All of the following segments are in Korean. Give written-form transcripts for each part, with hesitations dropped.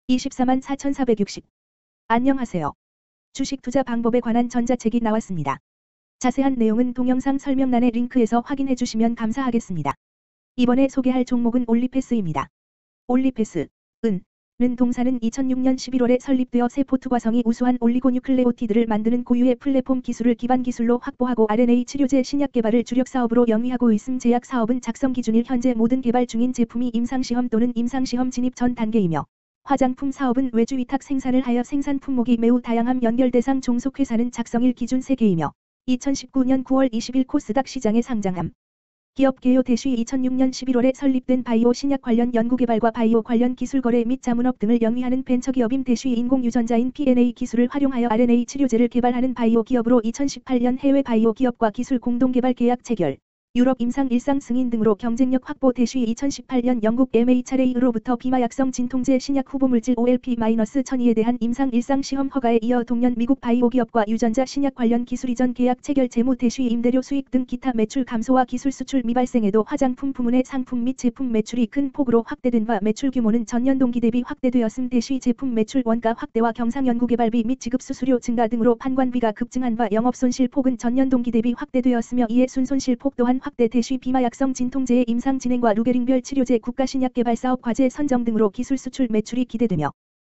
244,460. 안녕하세요. 주식 투자 방법에 관한 전자책이 나왔습니다. 자세한 내용은 동영상 설명란의 링크에서 확인해 주시면 감사하겠습니다. 이번에 소개할 종목은 올리패스입니다. 올리패스, 는 동사는 2006년 11월에 설립되어 세포 투과성이 우수한 올리고뉴클레오티드를 만드는 고유의 플랫폼 기술을 기반 기술로 확보하고 RNA 치료제 신약 개발을 주력 사업으로 영위하고 있음. 제약 사업은 작성 기준일 현재 모든 개발 중인 제품이 임상시험 또는 임상시험 진입 전 단계이며, 화장품 사업은 외주 위탁 생산을 하여 생산 품목이 매우 다양함. 연결 대상 종속회사는 작성일 기준 3개이며 2019년 9월 20일 코스닥 시장에 상장함. 기업 개요 대쉬 2006년 11월에 설립된 바이오 신약 관련 연구개발과 바이오 관련 기술 거래 및 자문업 등을 영위하는 벤처기업임. 대쉬 인공유전자인 PNA 기술을 활용하여 RNA 치료제를 개발하는 바이오 기업으로 2018년 해외 바이오 기업과 기술 공동개발 계약 체결, 유럽 임상 일상 승인 등으로 경쟁력 확보. 대쉬 2018년 영국 MHRA로부터 비마약성 진통제 신약 후보물질 OLP-1002에 대한 임상 일상 시험 허가에 이어 동년 미국 바이오 기업과 유전자 신약 관련 기술 이전 계약 체결. 재무 대쉬 임대료 수익 등 기타 매출 감소와 기술 수출 미발생에도 화장품 부문의 상품 및 제품 매출이 큰 폭으로 확대된 바 매출 규모는 전년 동기 대비 확대되었음. 대쉬 제품 매출 원가 확대와 경상 연구개발비 및 지급 수수료 증가 등으로 판관비가 급증한 바 영업손실 폭은 전년 동기 대비 확대되었으며 이에 순손실 폭 또한 확대. 대쉬 비마약성 진통제의 임상 진행과 루게링별 치료제 국가신약개발 사업 과제 선정 등으로 기술 수출 매출이 기대되며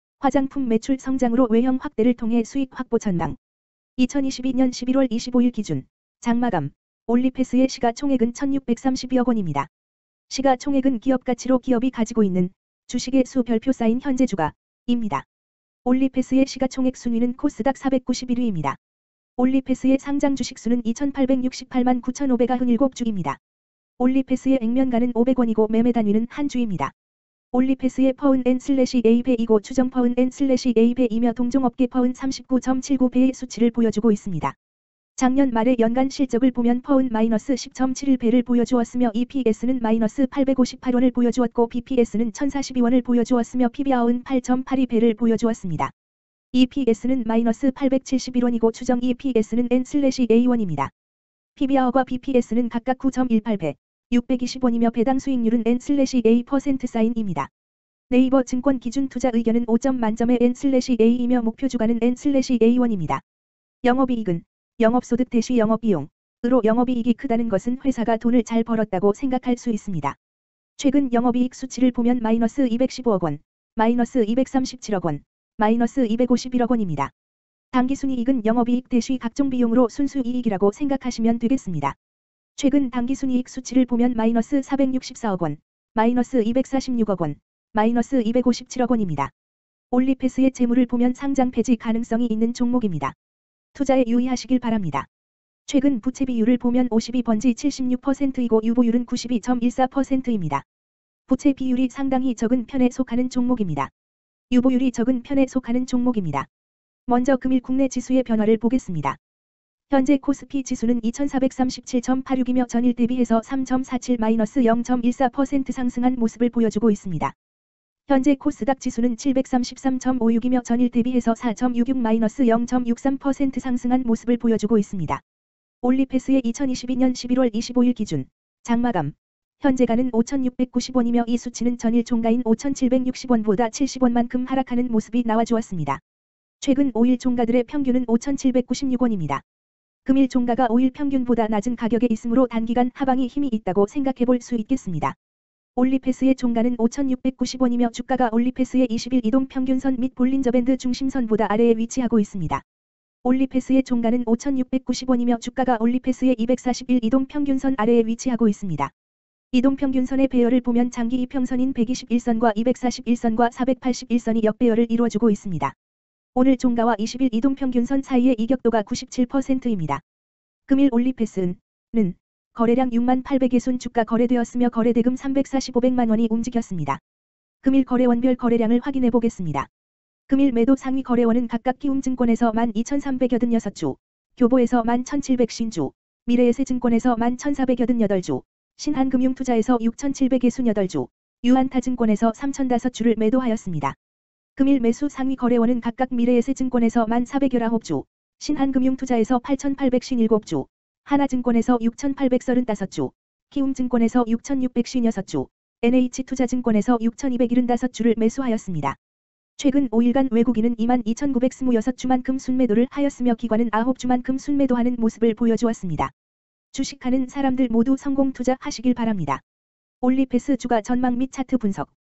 화장품 매출 성장으로 외형 확대를 통해 수익 확보 전망. 2022년 11월 25일 기준 장마감 올리패스의 시가총액은 1,632억 원입니다. 시가총액은 기업가치로 기업이 가지고 있는 주식의 수 별표 쌓인 현재 주가입니다. 올리패스의 시가총액 순위는 코스닥 491위입니다. 올리패스의 상장 주식수는 2,868만 9,597주입니다. 올리패스의 액면가는 500원이고 매매 단위는 한 주입니다. 올리패스의 퍼은 N/A배이고 추정 퍼은 N/A배이며 동종업계 퍼은 39.79배의 수치를 보여주고 있습니다. 작년 말의 연간 실적을 보면 퍼은 -10.71배를 보여주었으며 EPS는 -858원을 보여주었고 BPS는 1,042원을 보여주었으며 PBR은 8.82배를 보여주었습니다. EPS는 -871원이고 추정 EPS는 N/A1입니다. PBR과 BPS는 각각 9.18배, 620원이며 배당 수익률은 N/A% 사인입니다. 네이버 증권 기준 투자 의견은 5점 만점의 N/A이며 목표 주가는 N/A1입니다. 영업이익은 영업소득 대쉬 영업비용으로 영업이익이 크다는 것은 회사가 돈을 잘 벌었다고 생각할 수 있습니다. 최근 영업이익 수치를 보면 -215억 원, -237억 원, -251억 원입니다. 당기순이익은 영업이익 대쉬 각종 비용으로 순수이익이라고 생각하시면 되겠습니다. 최근 당기순이익 수치를 보면 -464억 원, -246억 원, -257억 원입니다. 올리패스의 재물을 보면 상장 폐지 가능성이 있는 종목입니다. 투자에 유의하시길 바랍니다. 최근 부채 비율을 보면 52번지 76%이고 유보율은 92.14%입니다. 부채 비율이 상당히 적은 편에 속하는 종목입니다. 유보율이 적은 편에 속하는 종목입니다. 먼저 금일 국내 지수의 변화를 보겠습니다. 현재 코스피 지수는 2437.86이며 전일 대비해서 3.47-0.14% 상승한 모습을 보여주고 있습니다. 현재 코스닥 지수는 733.56이며 전일 대비해서 4.66-0.63% 상승한 모습을 보여주고 있습니다. 올리패스의 2022년 11월 25일 기준 장마감 현재가는 5,690원이며 이 수치는 전일 종가인 5,760원보다 70원만큼 하락하는 모습이 나와주었습니다. 최근 5일 종가들의 평균은 5,796원입니다. 금일 종가가 5일 평균보다 낮은 가격에 있으므로 단기간 하방이 힘이 있다고 생각해볼 수 있겠습니다. 올리패스의 종가는 5,690원이며 주가가 올리패스의 20일 이동평균선 및 볼린저밴드 중심선보다 아래에 위치하고 있습니다. 올리패스의 종가는 5,690원이며 주가가 올리패스의 241 이동평균선 아래에 위치하고 있습니다. 이동평균선의 배열을 보면 장기 이평선인 121선과 241선과 481선이 역배열을 이루어주고 있습니다. 오늘 종가와 20일 이동평균선 사이의 이격도가 97%입니다. 금일 올리패스는 거래량 6만 800개순 주가 거래되었으며 거래대금 345백만 원이 움직였습니다. 금일 거래원별 거래량을 확인해 보겠습니다. 금일 매도 상위 거래원은 각각 키움증권에서 12,386주, 교보에서 11,750주, 미래에셋증권에서 11,488주, 신한금융투자에서 6,768주, 유한타증권에서 3,005주를 매도하였습니다. 금일 매수 상위 거래원은 각각 미래에셋증권에서 1,419주, 신한금융투자에서 8,857주, 하나증권에서 6,835주, 키움증권에서 6,656주, NH투자증권에서 6,275주를 매수하였습니다. 최근 5일간 외국인은 22,926주만큼 순매도를 하였으며 기관은 9주만큼 순매도하는 모습을 보여주었습니다. 주식하는 사람들 모두 성공 투자하시길 바랍니다. 올리패스 주가 전망 및 차트 분석.